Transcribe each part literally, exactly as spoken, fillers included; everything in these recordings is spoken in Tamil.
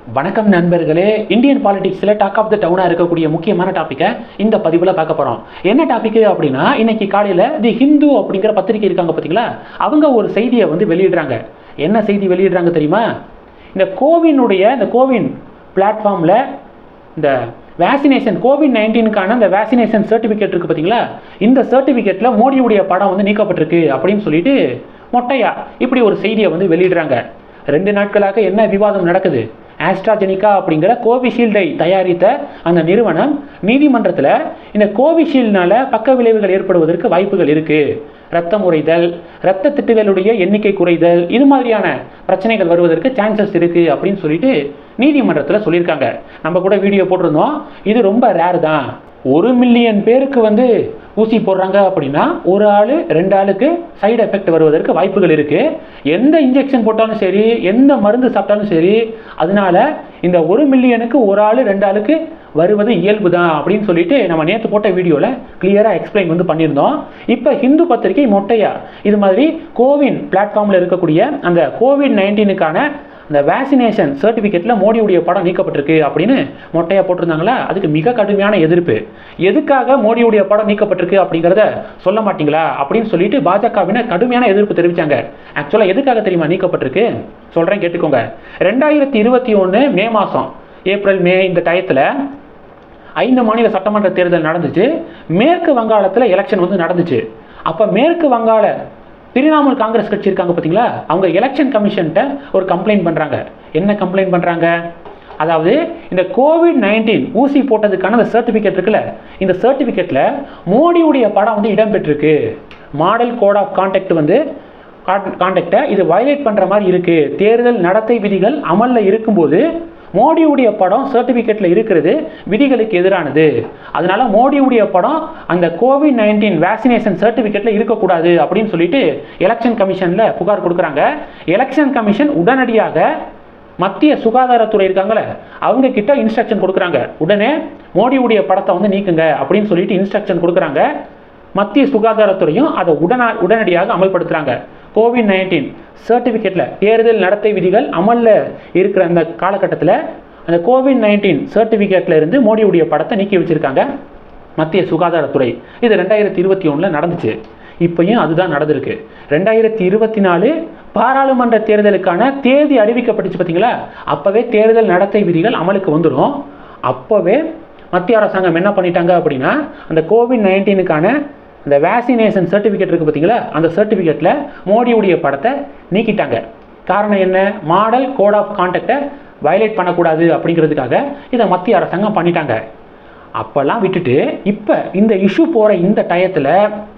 வணக்கம் நண்பர்களே. இந்தியன் பாலிடிக்ஸில் டாக் ஆஃப் த டவுனாக இருக்கக்கூடிய முக்கியமான டாப்பிக்கை இந்த பதிவில் பார்க்க போகிறோம். என்ன டாப்பிக்கு அப்படின்னா, இன்னைக்கு காலையில் தி ஹிந்து அப்படிங்கிற பத்திரிகை இருக்காங்க பார்த்தீங்களா, அவங்க ஒரு செய்தியை வந்து வெளியிடுறாங்க. என்ன செய்தி வெளியிடுறாங்க தெரியுமா? இந்த கோவினுடைய இந்த கோவின் பிளாட்ஃபார்மில் இந்த வேக்சினேஷன் கோவிட் நைன்டீனுக்கான இந்த வேக்சினேஷன் சர்டிஃபிகேட் இருக்குது பார்த்தீங்களா, இந்த சர்டிஃபிகேட்டில் மோடியுடைய படம் வந்து நீக்கப்பட்டிருக்கு அப்படின்னு சொல்லிட்டு மொட்டையா இப்படி ஒரு செய்தியை வந்து வெளியிடுறாங்க. ரெண்டு நாட்களாக என்ன விவாதம் நடக்குது? ஆஸ்ட்ராஜெனிகா அப்படிங்கிற கோவிஷீல்டை தயாரித்த அந்த நிறுவனம் நீதிமன்றத்தில் இந்த கோவிஷீல்டுனால பக்க விளைவுகள் ஏற்படுவதற்கு வாய்ப்புகள் இருக்குது, ரத்தம் உறைதல், இரத்த திட்டுகளுடைய எண்ணிக்கை குறைதல், இது மாதிரியான பிரச்சனைகள் வருவதற்கு சான்சஸ் இருக்குது அப்படின்னு சொல்லிட்டு நீதிமன்றத்தில் சொல்லியிருக்காங்க. நம்ம கூட வீடியோ போட்டிருந்தோம். இது ரொம்ப ரேர் தான். ஒரு மில்லியன் பேருக்கு வந்து ஊசி போடுறாங்க அப்படின்னா ஒரு ஆள் ரெண்டு ஆளுக்கு சைடு எஃபெக்ட் வருவதற்கு வாய்ப்புகள் இருக்குது. எந்த இன்ஜெக்ஷன் போட்டாலும் சரி, எந்த மருந்து சாப்பிட்டாலும் சரி, அதனால இந்த ஒரு மில்லியனுக்கு ஒரு ஆள் ரெண்டு ஆளுக்கு வருவது இயல்பு தான் அப்படின்னு சொல்லிட்டு நம்ம நேற்று போட்ட வீடியோவில் கிளியராக எக்ஸ்பிளைன் வந்து பண்ணியிருந்தோம். இப்போ ஹிந்து பத்திரிகை மொட்டையா இது மாதிரி கோவின் பிளாட்ஃபார்மில் இருக்கக்கூடிய அந்த கோவிட் நைன்டீனுக்கான இந்த வேக்சினேஷன் சர்டிஃபிகேட்டில் மோடியுடைய படம் நீக்கப்பட்டிருக்கு அப்படின்னு மொட்டையாக போட்டிருந்தாங்களா, அதுக்கு மிக கடுமையான எதிர்ப்பு. எதுக்காக மோடியுடைய படம் நீக்கப்பட்டிருக்கு அப்படிங்கிறத சொல்ல மாட்டீங்களா அப்படின்னு சொல்லிட்டு பாஜகவினர் கடுமையான எதிர்ப்பு தெரிவித்தாங்க. ஆக்சுவலாக எதுக்காக தெரியுமா நீக்கப்பட்டிருக்கு? சொல்கிறேன் கேட்டுக்கோங்க. ரெண்டாயிரத்தி இருபத்தி ஒன்று மே மாதம் ஏப்ரல் மே இந்த டயத்தில் ஐந்து மாநில சட்டமன்ற தேர்தல் நடந்துச்சு. மேற்கு வங்காளத்தில் எலெக்ஷன் வந்து நடந்துச்சு. அப்போ மேற்கு வங்காள திரிணாமுல் காங்கிரஸ் கட்சி இருக்காங்க பார்த்தீங்களா, அவங்க எலெக்ஷன் கமிஷன்கிட்ட ஒரு கம்ப்ளைண்ட் பண்ணுறாங்க. என்ன கம்ப்ளைண்ட் பண்ணுறாங்க? அதாவது இந்த கோவிட் நைன்டீன் ஊசி போட்டதுக்கான அந்த சர்டிஃபிகேட் இருக்குல்ல, இந்த சர்டிஃபிகேட்டில் மோடியுடைய படம் வந்து இடம்பெற்றிருக்கு. மாடல் கோட் ஆஃப் கான்டக்ட் வந்து கான்டக்டை இது வயலேட் பண்ணுற மாதிரி இருக்குது. தேர்தல் நடத்தை விதிகள் அமலில் இருக்கும்போது மோடியுடைய படம் சர்டிஃபிகேட்டில் இருக்கிறது விதிகளுக்கு எதிரானது. அதனால மோடியுடைய படம் அந்த கோவிட் நைன்டீன் வேக்சினேஷன் சர்டிஃபிகேட்டில் இருக்கக்கூடாது அப்படின்னு சொல்லிட்டு எலெக்ஷன் கமிஷனில் புகார் கொடுக்குறாங்க. எலெக்ஷன் கமிஷன் உடனடியாக மத்திய சுகாதாரத்துறை இருக்காங்களே அவங்க கிட்ட இன்ஸ்ட்ரக்ஷன் கொடுக்குறாங்க. உடனே மோடியுடைய படத்தை வந்து நீக்குங்க அப்படின்னு சொல்லிட்டு இன்ஸ்ட்ரக்ஷன் கொடுக்குறாங்க. மத்திய சுகாதாரத்துறையும் அதை உடன உடனடியாக அமல்படுத்துகிறாங்க. கோவிட் நைன்டீன் சர்டிஃபிகேட்டில் தேர்தல் நடத்தை விதிகள் அமலில் இருக்கிற அந்த காலகட்டத்தில் அந்த கோவிட் நைன்டீன் சர்டிஃபிகேட்டில் இருந்து மோடியுடைய படத்தை நீக்கி வச்சுருக்காங்க மத்திய சுகாதாரத்துறை. இது ரெண்டாயிரத்தி இருபத்தி ஒன்றில் நடந்துச்சு. இப்போயும் அதுதான் நடந்திருக்கு. ரெண்டாயிரத்தி இருபத்தி நாலு பாராளுமன்ற தேர்தலுக்கான தேதி அறிவிக்கப்பட்டுச்சு பார்த்தீங்களா, அப்போவே தேர்தல் நடத்தை விதிகள் அமலுக்கு வந்துடும். அப்போவே மத்திய அரசாங்கம் என்ன பண்ணிட்டாங்க அப்படின்னா, அந்த கோவிட் நைன்டீனுக்கான அந்த வேக்சினேஷன் சர்டிஃபிகேட் இருக்குது பார்த்தீங்களா, அந்த சர்டிஃபிகேட்டில் மோடியுடைய படத்தை நீக்கிட்டாங்க. காரணம் என்ன? மாடல் கோட் ஆஃப் கான்டக்டை வயலேட் பண்ணக்கூடாது அப்படிங்கிறதுக்காக இதை மத்திய அரசாங்கம் பண்ணிட்டாங்க. அப்போல்லாம் விட்டுட்டு இப்போ இந்த இஷ்யூ போகிற இந்த டயத்தில்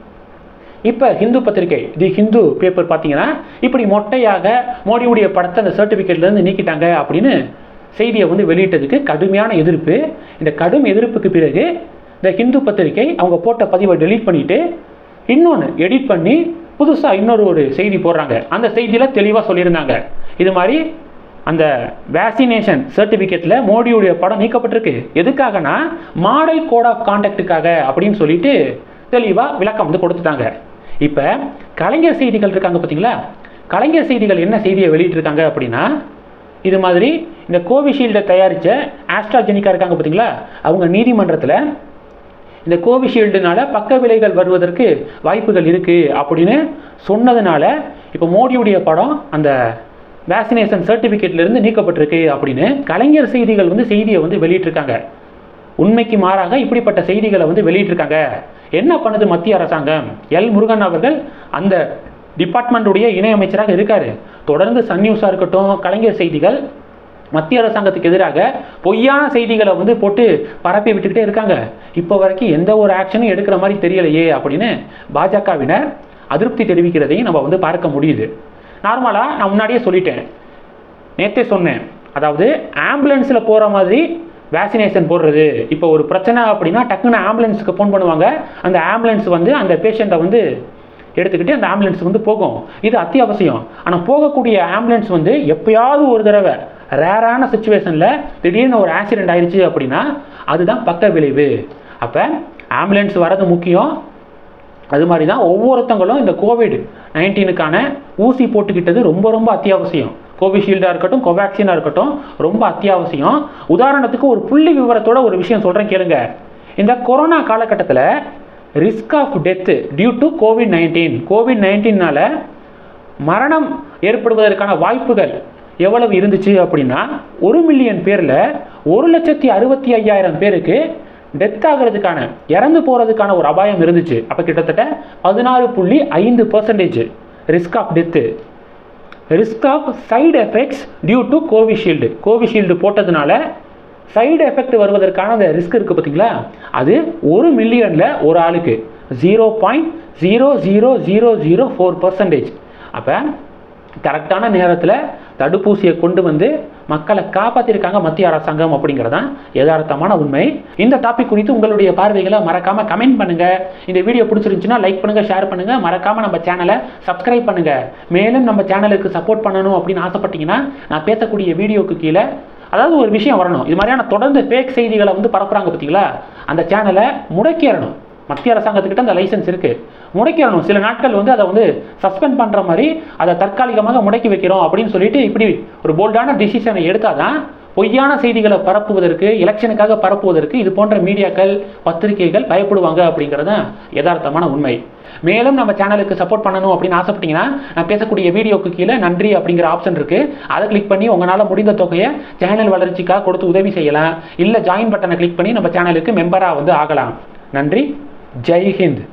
இப்போ ஹிந்து பத்திரிகை தி ஹிந்து பேப்பர் பார்த்தீங்கன்னா இப்படி மொட்டையாக மோடியுடைய படத்தை அந்த சர்டிஃபிகேட்லேருந்து நீக்கிட்டாங்க அப்படின்னு செய்தியை வந்து வெளியிட்டதுக்கு கடுமையான எதிர்ப்பு. இந்த கடும் எதிர்ப்புக்கு பிறகு இந்த ஹிந்து பத்திரிகை அவங்க போட்ட பதிவை டெலீட் பண்ணிவிட்டு இன்னொன்று எடிட் பண்ணி புதுசாக இன்னொரு ஒரு செய்தி போடுறாங்க. அந்த செய்தியில் தெளிவாக சொல்லியிருந்தாங்க, இது மாதிரி அந்த வேக்சினேஷன் சர்டிஃபிகேட்டில் மோடியுடைய படம் நீக்கப்பட்டிருக்கு. எதுக்காகனா மாடல் கோட் ஆஃப் கான்டக்டுக்காக அப்படின்னு சொல்லிட்டு தெளிவாக விளக்கம் வந்து கொடுத்துட்டாங்க. இப்போ கலைஞர் செய்திகள் இருக்காங்க பார்த்தீங்களா, கலைஞர் செய்திகள் என்ன செய்தியை வெளியிட்டிருக்காங்க அப்படின்னா, இது மாதிரி இந்த கோவிஷீல்டை தயாரித்த ஆஸ்ட்ராஜெனிகா இருக்காங்க பார்த்தீங்களா, அவங்க நீதிமன்றத்தில் இந்த கோவிஷீல்டுனால பக்க விளைவுகள் வருவதற்கு வாய்ப்புகள் இருக்குது அப்படின்னு சொன்னதுனால இப்போ மோடியுடைய படம் அந்த வேக்சினேஷன் சர்டிஃபிகேட்லேருந்து நீக்கப்பட்டிருக்கு அப்படின்னு கலைஞர் செய்திகள் வந்து செய்தியை வந்து வெளியிட்டிருக்காங்க. உண்மைக்கு மாறாக இப்படிப்பட்ட செய்திகளை வந்து வெளியிட்டிருக்காங்க. என்ன பண்ணுது மத்திய அரசாங்கம்? எல் முருகன் அவர்கள் அந்த டிபார்ட்மெண்ட்டுடைய இணையமைச்சராக இருக்கார். தொடர்ந்து சன் நியூஸாக இருக்கட்டும், கலைஞர் செய்திகள் மத்திய அரசாங்கத்துக்கு எதிராக பொய்யான செய்திகளை வந்து போட்டு பரப்பி விட்டுக்கிட்டே இருக்காங்க. இப்போ வரைக்கும் எந்த ஒரு ஆக்ஷனும் எடுக்கிற மாதிரி தெரியலையே அப்படின்னு பாஜகவினர் அதிருப்தி தெரிவிக்கிறதையும் நம்ம வந்து பார்க்க முடியுது. நார்மலாக நான் முன்னாடியே சொல்லிட்டேன், நேற்றே சொன்னேன், அதாவது ஆம்புலன்ஸில் போகிற மாதிரி வேக்சினேஷன் போடுறது. இப்போ ஒரு பிரச்சனை அப்படின்னா டக்குன்னு ஆம்புலன்ஸுக்கு ஃபோன் பண்ணுவாங்க. அந்த ஆம்புலன்ஸ் வந்து அந்த பேஷண்ட்டை வந்து எடுத்துக்கிட்டு அந்த ஆம்புலன்ஸ் வந்து போகும். இது அத்தியாவசியம். ஆனால் போகக்கூடிய ஆம்புலன்ஸ் வந்து எப்பயாவது ஒரு தடவை ரேரான சுச்சுவேஷனில் திடீர்னு ஒரு ஆக்சிடென்ட் ஆயிடுச்சு அப்படின்னா அதுதான் பக்க விளைவு. அப்போ ஆம்புலன்ஸ் வரது முக்கியம். அது மாதிரி தான் ஒவ்வொருத்தங்களும் இந்த கோவிட் நைன்டீனுக்கான ஊசி போட்டுக்கிட்டது ரொம்ப ரொம்ப அத்தியாவசியம். கோவிஷீல்டாக இருக்கட்டும், கோவேக்சினாக இருக்கட்டும், ரொம்ப அத்தியாவசியம். உதாரணத்துக்கு ஒரு புள்ளி விவரத்தோட ஒரு விஷயம் சொல்கிறேன் கேளுங்க. இந்த கொரோனா காலகட்டத்தில் risk of death due to covid nineteen covid நைன்டீன்னால மரணம் ஏற்படுவதற்கான வாய்ப்புகள் எவ்வளவு இருந்துச்சு அப்படின்னா, ஒரு மில்லியன் பேரில் ஒரு லட்சத்தி அறுபத்தி ஐயாயிரம் பேருக்கு டெத் ஆகிறதுக்கான, இறந்து போகிறதுக்கான ஒரு அபாயம் இருந்துச்சு. அப்போ கிட்டத்தட்ட பதினாறு புள்ளி ஐந்து percentage risk of death. Risk of side effects due to Covishield Covishield போட்டதுனால சைடு எஃபெக்ட் வருவதற்கான அந்த ரிஸ்க் இருக்குது பார்த்தீங்களா, அது ஒரு மில்லியனில் ஒரு ஆளுக்கு zero point zero zero zero zero four percentage. அப்போ கரெக்டான நேரத்தில் தடுப்பூசியை கொண்டு வந்து மக்களை காப்பாற்றிருக்காங்க மத்திய அரசாங்கம் அப்படிங்கிறதான் யதார்த்தமான உண்மை. இந்த டாபிக் குறித்து உங்களுடைய பார்வைகளை மறக்காமல் கமெண்ட் பண்ணுங்கள். இந்த வீடியோ பிடிச்சிருந்துச்சுன்னா லைக் பண்ணுங்கள், ஷேர் பண்ணுங்கள். மறக்காமல் நம்ம சேனலை சப்ஸ்கிரைப் பண்ணுங்கள். மேலும் நம்ம சேனலுக்கு சப்போர்ட் பண்ணணும் அப்படின்னு ஆசைப்பட்டீங்கன்னா நான் பேசக்கூடிய வீடியோக்கு கீழே அதாவது ஒரு விஷயம் வரணும், இது மாதிரியான தொடர்ந்து ஃபேக் செய்திகளை வந்து பரப்புறாங்க பார்த்தீங்களா, அந்த சேனலை முடக்கிடணும். மத்திய அரசாங்கத்துக்கிட்ட அந்த லைசன்ஸ் இருக்குது, முடக்கிடணும். சில நாட்கள் வந்து அதை வந்து சஸ்பெண்ட் பண்ணுற மாதிரி அதை தற்காலிகமாக முடக்கி வைக்கிறோம் அப்படின்னு சொல்லிட்டு இப்படி ஒரு போல்டான டிசிஷனை எடுத்தால் தான் பொய்யான செய்திகளை பரப்புவதற்கு, எலெக்ஷனுக்காக பரப்புவதற்கு இது போன்ற மீடியாக்கள், பத்திரிகைகள் பயப்படுவாங்க அப்படிங்கிறது தான் யதார்த்தமான உண்மை. மேலும் நம்ம சேனலுக்கு சப்போர்ட் பண்ணணும் அப்படின்னு ஆசைப்பட்டீங்கன்னா நான் பேசக்கூடிய வீடியோக்கு கீழே நன்றி அப்படிங்கிற ஆப்ஷன் இருக்குது, அதை கிளிக் பண்ணி உங்களால் முடிந்த தொகையை சேனல் வளர்ச்சிக்காக கொடுத்து உதவி செய்யலாம். இல்லை ஜாயின் பட்டனை கிளிக் பண்ணி நம்ம சேனலுக்கு மெம்பராக வந்து ஆகலாம். நன்றி. ஜெய் ஹிந்த்.